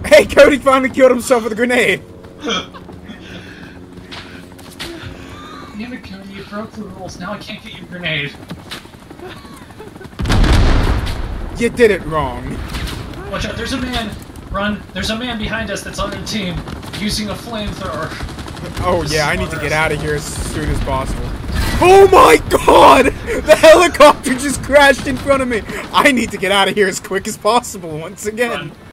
Hey, Cody finally killed himself with a grenade. Damn it, Cody, you broke the rules. Now I can't get your grenade. You did it wrong. Watch out, there's a man. Run. There's a man behind us that's on our team using a flamethrower. Oh yeah, I need to get out of here as soon as possible. Oh my god! The helicopter just crashed in front of me! I need to get out of here as quick as possible once again. Run.